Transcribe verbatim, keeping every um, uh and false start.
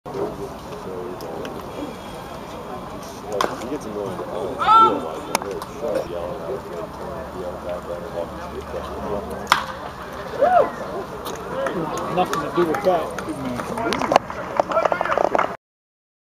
Like, he gets annoying at home. I realize that. He'll shut yelling at us, like, turn the other back there and walk his feet down. Nothing to do with that.